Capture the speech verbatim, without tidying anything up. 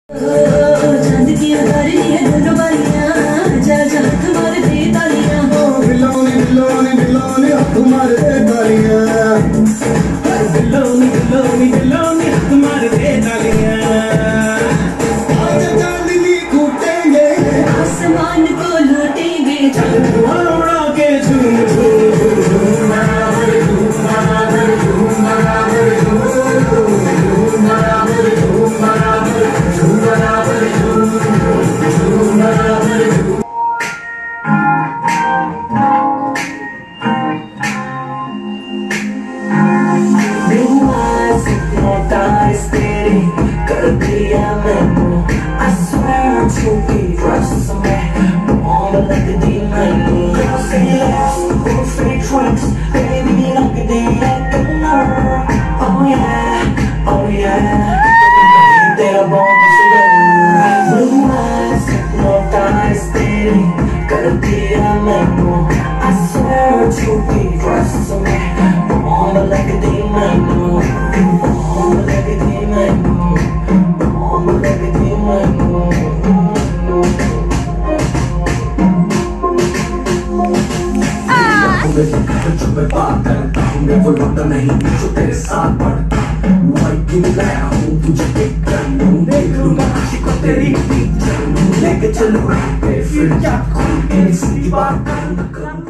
चांद की उतारी है दोनों बालियां, जा जा तुम्हारे दे तालियां, बिल्लोनी बिल्लोनी बिल्लोनी तुम्हारे दे तालियां, बिल्लोनी बिल्लोनी बिल्लोनी तुम्हारे दे तालियां। आज चांदनी कूटेंगे, आसमान को लूटेंगे, चांद उड़ा के झूम झूम झूम बराबर झूम बराबर झूम बराबर झूम बराबर झूम बराबर झूम बराबर झूम झूम बराबर झूम। Hypnotized तेरी कर दिया मैंने, I swear to be dressed as a man, born like a demon. Girls say yes, who fake tricks, baby like a day at the nerve. Oh yeah, oh yeah, तेरा bomb figure. Blue eyes hypnotized तेरी कर दिया मैंने, I swear to be dressed as a man, born like a demon. जो मैं बात करता हूँ मैं वो लौटा नहीं जो तेरे साथ पढ़ता, माइक भी लाया हूँ तुझे देख कर लूँ, देख लूँगा खुशी को तेरी पिक्चर लूँ, लेके चलो फिर क्या कोई सीधी बात करूँ।